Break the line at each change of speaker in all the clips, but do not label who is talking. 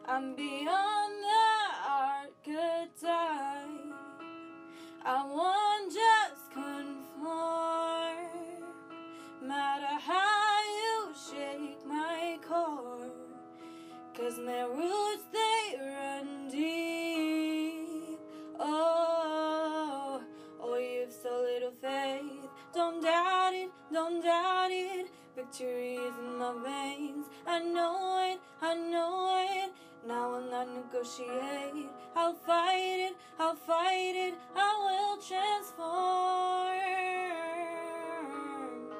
I'm beyond the archetype. I won't just conform, matter how you shake my core, 'cause my roots, they run deep. Oh, oh, you've so little faith. Don't doubt it, don't doubt it. Victory is in my veins. I know it, I know it. Now I'll not negotiate. I'll fight it, I'll fight it. I will transform.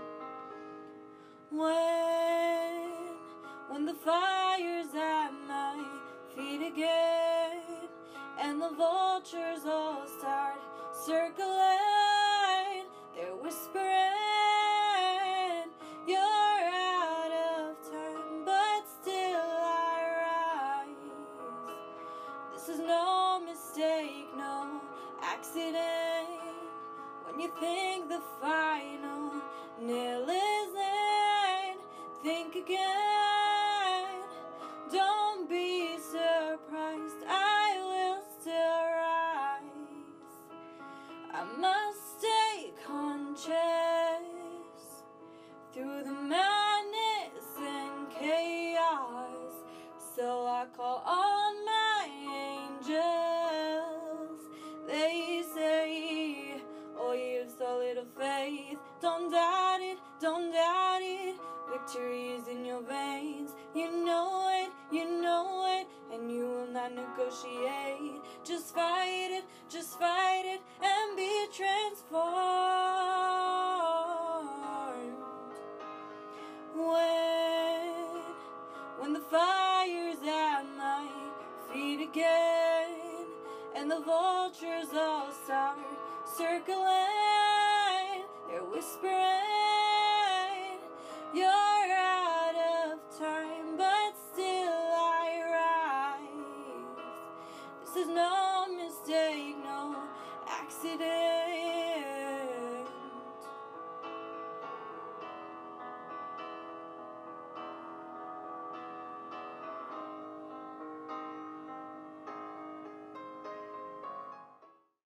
When the fire's at my feet again, and the vultures all start circling, they're whispering, you're out of time, but still I rise. This is no mistake, no accident. When you think the final nail is in, think again. Don't be surprised, I will still rise. I must stay conscious through the madness and chaos. So I call on my angels. They say, oh, you've so little faith. Don't doubt it, don't doubt it. Victory is in your veins. You know it, and you will not negotiate. Just fight it, and be transformed. When the fire's at my feet again, and the vultures all start circling, they're whispering,